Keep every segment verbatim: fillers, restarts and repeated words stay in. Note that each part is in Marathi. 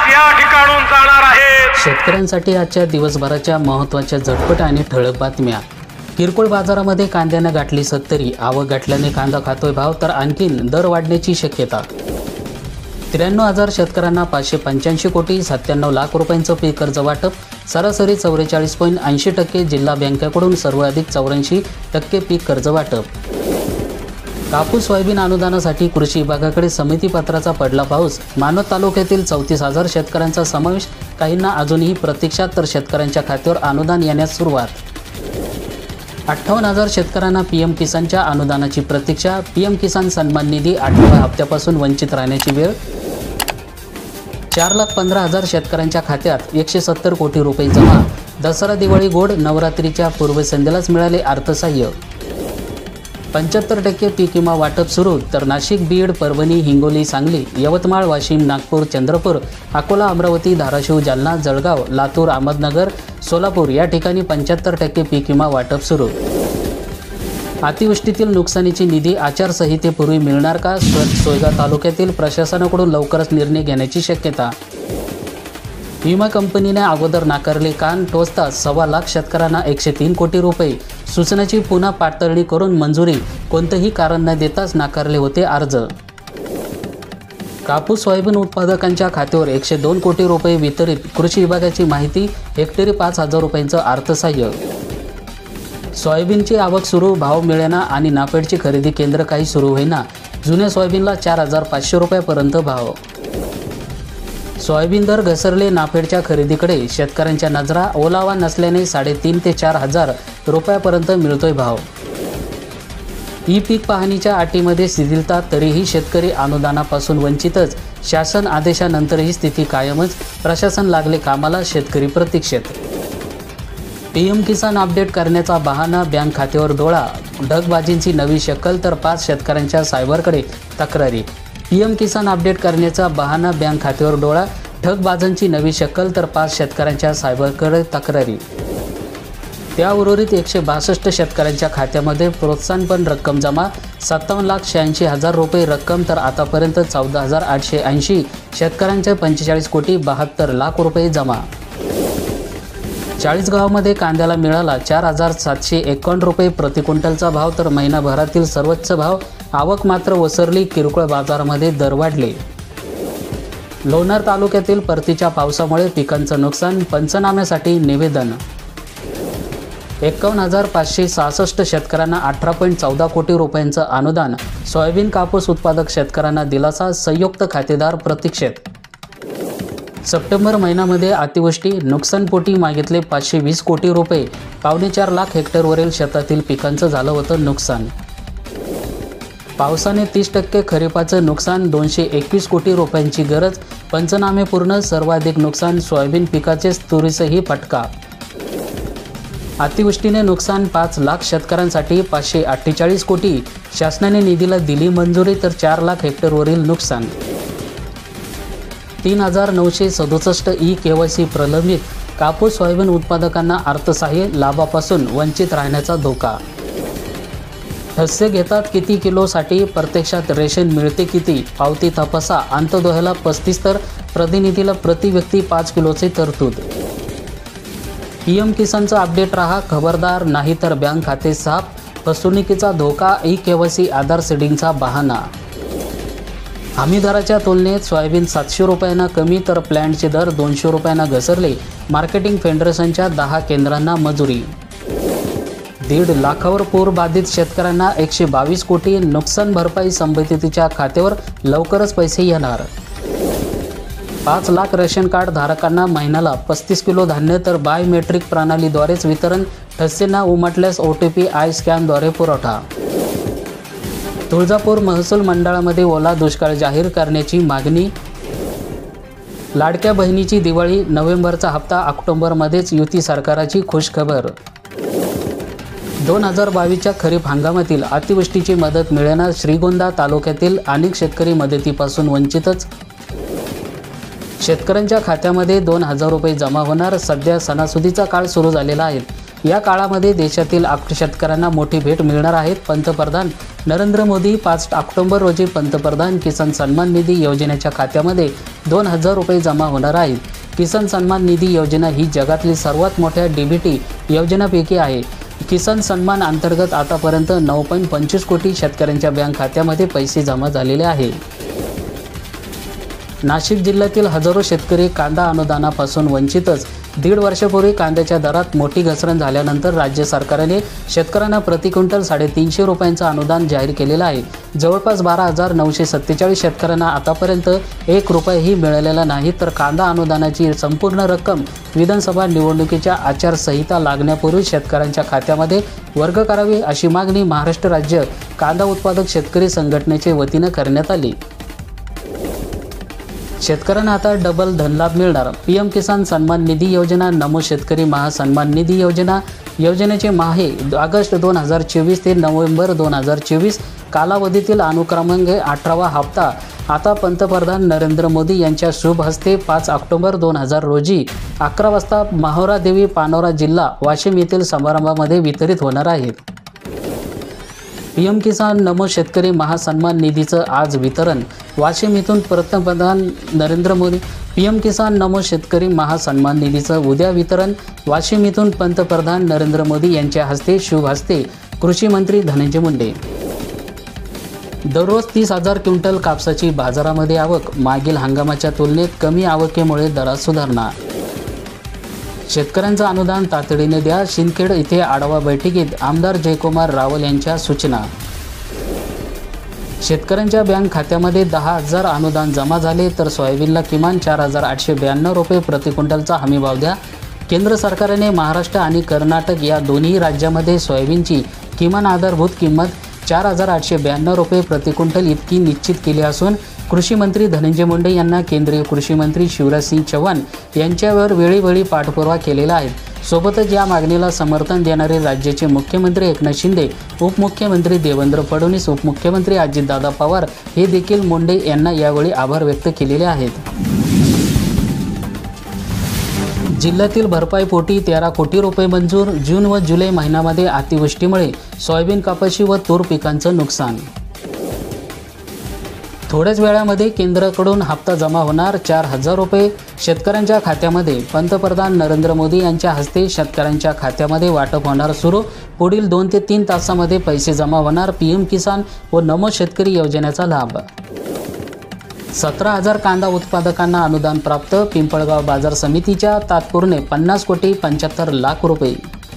या ठिकाणून जाणार आहेत। शेतकऱ्यांसाठी आजच्या दिवसभराच्या महत्त्वाच्या झटपट आणि ठळक बातम्या। किरकोळ बाजारामध्ये कांद्याने गाठली सत्तरी, आवक गाठल्याने कांदा खातोय भाव, तर आणखीन दर वाढण्याची शक्यता। त्र्याण्णव हजार शेतकऱ्यांना पाचशे पंच्याऐंशी कोटी सत्त्याण्णव लाख रुपयांचं पीक कर्ज वाटप, सरासरी चौवेचाळीस पॉईंट ऐंशी टक्के। जिल्हा बँकेकडून सर्वाधिक चौऱ्याऐंशी टक्के पीक कर्ज वाटप। कापूस सोयाबीन अनुदानासाठी कृषी विभागाकडे समितीपत्राचा पडला पाऊस, मानवत तालुक्यातील चौतीस हजार शेतकऱ्यांचा समावेश, काहींना अजूनही प्रतीक्षा, तर शेतकऱ्यांच्या खात्यावर अनुदान येण्यास सुरुवात। अठ्ठावन्न हजार शेतकऱ्यांना पीएम किसानच्या अनुदानाची प्रतीक्षा, पीएम किसान सन्मान निधी आठव्या हप्त्यापासून वंचित राहण्याची वेळ। चार लाख पंधरा हजार शेतकऱ्यांच्या खात्यात एकशे सत्तर कोटी रुपये जमा, दसरा दिवाळी गोड, नवरात्रीच्या पूर्वसंध्येलाच मिळाले अर्थसहाय्य। पंच्याहत्तर टक्के पीक विमा वाटप सुरू, तर नाशिक, बीड, परभणी, हिंगोली, सांगली, यवतमाळ, वाशिम, नागपूर, चंद्रपूर, अकोला, अमरावती, धाराशिव, जालना, जळगाव, लातूर, अहमदनगर, सोलापूर या ठिकाणी पंच्याहत्तर टक्के पीक विमा वाटप सुरू। अतिवृष्टीतील नुकसानीची निधी आचारसंहितेपूर्वी मिळणार का? सोयगाव तालुक्यातील प्रशासनाकडून लवकरच निर्णय घेण्याची शक्यता। विमा कंपनीने अगोदर नाकारले कान टोचता सव्वा लाख शेतकऱ्यांना एकशे तीन कोटी रुपये, सूचनेची पुन्हा पाडतळणी करून मंजुरी, कोणतेही कारण न देताच नाकारले होते अर्ज। कापूस सोयाबीन उत्पादकांच्या खात्यावर एकशे दोन कोटी रुपये वितरित, कृषी विभागाची माहिती, हेक्टरी पाच हजार रुपयांचं अर्थसहाय्य। सोयाबीनची आवक सुरू, भाव मिळेना आणि नाफेडची खरेदी केंद्र काही सुरू होईना, जुन्या सोयाबीनला चार हजार पाचशे रुपयापर्यंत भाव। सोयाबीन दर घसरले, नाफेडच्या खरेदीकडे शेतकऱ्यांच्या नजरा, ओलावा नसल्याने साडेतीन ते चार हजार रुपयापर्यंत मिळतोय भाव। ई पीक पाहणीच्या अटीमध्ये शिथिलता, तरीही शेतकरी अनुदानापासून वंचितच, शासन आदेशानंतरही स्थिती कायमच, प्रशासन लागले कामाला, शेतकरी प्रतीक्षेत। पीएम किसान अपडेट करण्याचा बहाणा, बँक खात्यावर डोळा, ढगबाजींची नवी शक्कल, तर पाच शेतकऱ्यांच्या सायबरकडे तक्रारी। पीएम किसान अपडेट करण्याचा बहाणा, बँक खात्यावर डोळा, ठगबाजांची नवी शक्कल, तर पाच शेतकऱ्यांच्या सायबरकडे तक्रारी। त्या उर्वरित एकशे बासष्ट शेतकऱ्यांच्या खात्यामध्ये प्रोत्साहनपर रक्कम जमा, सत्तावन्न लाख शहाऐंशी हजार रुपये रक्कम, तर आतापर्यंत चौदा हजार आठशे ऐंशी शेतकऱ्यांचे पंचेचाळीस कोटी बहात्तर लाख रुपये जमा। चाळीसगावमध्ये कांद्याला मिळाला चार हजार सातशे एकावन्न रुपये प्रति क्विंटलचा भाव, तर महिनाभरातील सर्वोच्च भाव, आवक मात्र वसरली, किरकोळ बाजारामध्ये दर वाढले। लोणार तालुक्यातील परतीच्या पावसामुळे पिकांचं नुकसान, पंचनाम्यासाठी निवेदन। एकावन्न हजार पाचशे सहासष्ट शेतकऱ्यांना अठरा पॉईंट चौदा कोटी रुपयांचं अनुदान, सोयाबीन कापूस उत्पादक शेतकऱ्यांना दिलासा, संयुक्त खातेदार प्रतीक्षेत। सप्टेंबर महिन्यामध्ये अतिवृष्टी, नुकसानपोटी मागितले पाचशे वीस कोटी रुपये, पावणे चार लाख हेक्टरवरील शेतातील पिकांचं झालं होतं नुकसान। पावसाने तीस टक्के खरीपाचं नुकसान, दोनशे एकवीस कोटी रुपयांची गरज, पंचनामे पूर्ण, सर्वाधिक नुकसान सोयाबीन पिकाचेच, तुरीसही फटका। अतिवृष्टीने नुकसान, पाच लाख शेतकऱ्यांसाठी पाचशे अठ्ठेचाळीस कोटी, शासनाने निधीला दिली मंजुरी, तर चार लाख हेक्टरवरील नुकसान। तीन हजार नऊशे सदुसष्ट ई केवायसी प्रलंबित, कापूस सोयाबीन उत्पादकांना अर्थसहाय्य, लाभापासून वंचित राहण्याचा धोका। ठसे घेतात किती किलोसाठी, प्रत्यक्षात रेशन मिळते किती, पावती तपासा, अंत्योदयाला पस्तीस तर प्रतिनिधीला प्रति व्यक्ती पाच किलोचे तरतूद। पीएम किसानचं अपडेट राहा, खबरदार, नाहीतर बँक खाते साफ, फसवणुकीचा धोका, ई केवायसी आधार सीडिंगचा बहाणा। हमीदराच्या तुलनेत सोयाबीन सातशे रुपयांना कमी, तर प्लॅन्टचे दर दोनशे रुपयांना घसरले, मार्केटिंग फेडरेशनच्या दहा केंद्रांना मजुरी। दीड लाखावर पूर बाधित शेतकऱ्यांना एकशे बावीस कोटी, नुकसान भरपाई समितीच्या खात्यावर लवकरच पैसे येणार। पाच लाख रेशन कार्ड धारकांना महिन्याला पस्तीस किलो धान्य, तर बायोमेट्रिक प्रणालीद्वारेच वितरण, ठसेंना उमटल्यास ओ टी पी आय स्कॅनद्वारे पुरवठा। तुळजापूर महसूल मंडळामध्ये ओला दुष्काळ जाहीर करण्याची मागणी। लाडक्या बहिणीची दिवाळी, नोव्हेंबरचा हप्ता ऑक्टोबरमध्येच, युती सरकाराची खुशखबर। दोन हजार बावीसच्या खरीप हंगामातील अतिवृष्टीची मदत मिळेना, श्रीगोंदा तालुक्यातील अनेक शेतकरी मदतीपासून वंचितच। शेतकऱ्यांच्या खात्यामध्ये दोन हजार रुपये जमा होणार, सध्या सणासुदीचा काळ सुरू झालेला आहे, या काळामध्ये देशातील शेतकऱ्यांना मोठी भेट मिळणार आहे। पंतप्रधान नरेंद्र मोदी पाच ऑक्टोबर रोजी पंतप्रधान किसान सन्मान निधी योजनेच्या खात्यामध्ये दोन हजार रुपये जमा होणार आहेत। किसान सन्मान निधी योजना ही जगातली सर्वात मोठ्या डीबीटी योजनांपैकी आहे। किसान सन्मान अंतर्गत आतापर्यंत नऊ पॉईंट पंचवीस कोटी शेतकऱ्यांच्या बँक खात्यामध्ये पैसे जमा झालेले आहे। नाशिक जिल्ह्यातील हजारो शेतकरी कांदा अनुदानापासून वंचितच। दीड वर्षापूर्वी कांद्याच्या दरात मोठी घसरण झाल्यानंतर राज्य सरकारने शेतकऱ्यांना प्रति क्विंटल साडेतीनशे रुपयांचं अनुदान जाहीर केलेलं आहे। जवळपास बारा हजार नऊशे सत्तेचाळीस शेतकऱ्यांना आतापर्यंत एक रुपयाही मिळालेला नाही। तर कांदा अनुदानाची संपूर्ण रक्कम विधानसभा निवडणुकीच्या आचारसंहिता लागण्यापूर्वी शेतकऱ्यांच्या खात्यामध्ये वर्ग करावी अशी मागणी महाराष्ट्र राज्य कांदा उत्पादक शेतकरी संघटनेच्या वतीनं करण्यात आली। शेतकऱ्यांना आता डबल धनलाभ मिळणार। पीएम किसान सन्मान निधी योजना, नमो शेतकरी महासन्मान निधी योजना योजनेचे माहे ऑगस्ट दोन हजार चोवीस ते नोव्हेंबर दोन हजार चोवीस कालावधीतील अनुक्रमांक अठरावा हप्ता आता पंतप्रधान नरेंद्र मोदी यांच्या शुभ हस्ते पाच ऑक्टोबर दोन हजार रोजी अकरा वाजता माहोरा देवी पानोरा जिल्हा वाशिम येथील समारंभामध्ये वितरित होणार आहेत। पीएम किसान नमो शेतकरी महासन्मान निधीचं आज वितरण वाशिम येथून पंतप्रधान नरेंद्र मोदी पीएम किसान नमो शेतकरी महासन्मान निधीचं उद्या वितरण वाशिम येथून पंतप्रधान नरेंद्र मोदी यांच्या हस्ते शुभ हस्ते कृषी मंत्री धनंजय मुंडे। दररोज तीस हजार क्विंटल कापसाची बाजारामध्ये आवक, मागील हंगामाच्या तुलनेत कमी आवकेमुळे दरात सुधारणा। शेतकऱ्यांचं अनुदान तातडीने द्या, शिंदखेड येथे आढावा बैठकीत आमदार जयकुमार रावल यांच्या सूचना। शेतकऱ्यांच्या बँक खात्यामध्ये दहा हजार अनुदान जमा झाले तर सोयाबीनला किमान चार हजार आठशे ब्याण्णव रुपये प्रति क्विंटलचा हमीभाव द्या। केंद्र सरकारने महाराष्ट्र आणि कर्नाटक या दोन्ही राज्यामध्ये सोयाबीनची किमान आधारभूत किंमत चार हजार आठशे ब्याण्णव रुपये प्रति क्विंटल इतकी निश्चित केली असून कृषी मंत्री धनंजय मुंडे यांना केंद्रीय कृषी मंत्री शिवराज सिंग चौहान यांच्यावर वेळोवेळी पाठपुरावा केलेला आहे। सोबतच या मागणीला समर्थन देणारे राज्याचे मुख्यमंत्री एकनाथ शिंदे, उपमुख्यमंत्री देवेंद्र फडणवीस, उपमुख्यमंत्री अजितदादा पवार हे देखील मुंडे यांना यावेळी आभार व्यक्त केलेले आहेत। जिल्ह्यातील भरपाईपोटी तेरा कोटी रुपये मंजूर। जून व जुलै महिन्यामध्ये अतिवृष्टीमुळे सोयाबीन, कपाशी व तूर पिकांचं नुकसान। थोड्याच वेळामध्ये केंद्राकडून हप्ता जमा होणार, चार हजार रुपये शेतकऱ्यांच्या खात्यामध्ये। पंतप्रधान नरेंद्र मोदी यांच्या हस्ते शेतकऱ्यांच्या खात्यामध्ये वाटप होणार सुरू। पुढील दोन ते तीन तासामध्ये पैसे जमा होणार। पीएम किसान व नमो शेतकरी योजनेचा लाभ। सतरा हजार कांदा उत्पादकांना अनुदान प्राप्त। पिंपळगाव बाजार समितीच्या तात्पुरते पन्नास कोटी पंच्याहत्तर लाख रुपये।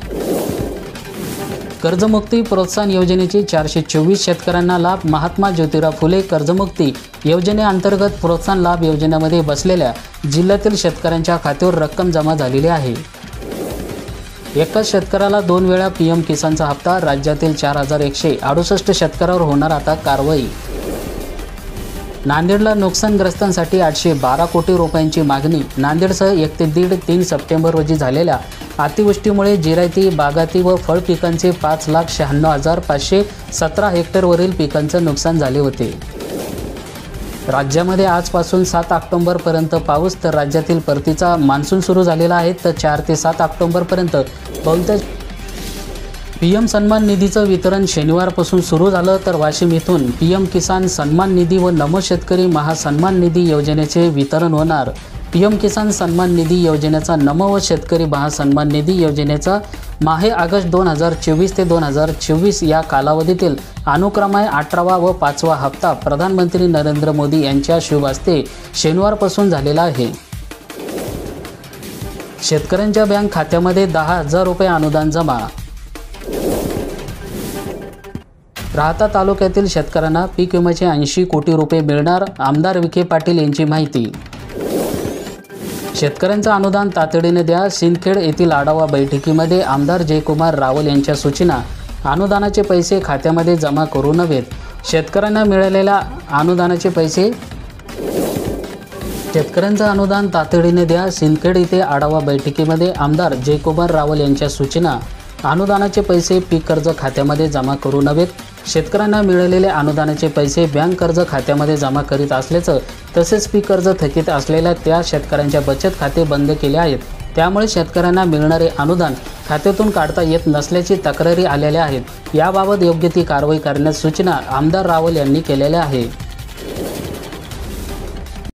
कर्जमुक्ती प्रोत्साहन योजनेचे चारशे चोवीस शेतकऱ्यांना लाभ। महात्मा ज्योतिराव फुले कर्जमुक्ती योजनेअंतर्गत प्रोत्साहन लाभ योजनेमध्ये बसलेल्या जिल्ह्यातील शेतकऱ्यांच्या खात्यावर रक्कम जमा झालेली आहे। एकाच शेतकऱ्याला दोन वेळा पीएम किसानचा हप्ता। राज्यातील चार हजार एकशे अडुसष्ट शेतकऱ्यावर होणार आता कारवाई। नांदेडला नुकसानग्रस्तांसाठी आठशे बारा कोटी रुपयांची मागणी। नांदेडसह एक ते दीड तीन सप्टेंबर रोजी झालेल्या अतिवृष्टीमुळे जिरायती, बागायती व फळ पिकांचे पाच लाख शहाण्णव हजार पाचशे सतरा हेक्टरवरील पिकांचं नुकसान झाले होते। राज्यामध्ये आजपासून सात ऑक्टोबरपर्यंत पाऊस, तर राज्यातील परतीचा मान्सून सुरू झालेला आहे। तर चार ते सात ऑक्टोबरपर्यंत बहुतेक पीएम सन्मान निधीचं वितरण शनिवारपासून सुरू झालं। तर वाशिम येथून पीएम किसान सन्मान निधी व नमो शेतकरी महासन्मान निधी योजनेचे वितरण होणार। पीएम किसान सन्मान निधी योजनेचा नमो व शेतकरी महासन्मान निधी योजनेचा माहे ऑगस्ट दोन हजार चोवीस ते दोन हजार चोवीस या कालावधीतील अनुक्रमे अठरावा व पाचवा हप्ता प्रधानमंत्री नरेंद्र मोदी यांच्या शुभ हस्ते शनिवारपासून झालेला आहे। शेतकऱ्यांच्या बँक खात्यामध्ये दहा हजार रुपये अनुदान जमा। राहता तालुक्यातील शेतकऱ्यांना पीक विम्याचे ऐंशी कोटी रुपये मिळणार। आमदार विखे पाटील यांची माहिती। शेतकऱ्यांचं अनुदान तातडीने द्या, सिंदखेड येथील आढावा बैठकीमध्ये आमदार जयकुमार रावल यांच्या सूचना। अनुदानाचे पैसे खात्यामध्ये जमा करू नव्हेत। शेतकऱ्यांना मिळालेल्या अनुदानाचे पैसे शेतकऱ्यांचं अनुदान तातडीने द्या, सिंदखेड येथे आढावा बैठकीमध्ये आमदार जयकुमार रावल यांच्या सूचना। अनुदानाचे पैसे पीक कर्ज खात्यामध्ये जमा करू नव्हेत। शेतकऱ्यांना मिळालेले अनुदानाचे पैसे बँक कर्ज खात्यामध्ये जमा करीत असल्याचं, तसेच पीक कर्ज थकीत असलेल्या त्या शेतकऱ्यांच्या बचत खाते बंद केले आहेत। त्यामुळे शेतकऱ्यांना मिळणारे अनुदान खात्यातून काढता येत नसल्याची तक्रारी आलेल्या आहेत। याबाबत योग्य ती कारवाई करण्यास सूचना आमदार रावल यांनी केलेल्या आहे।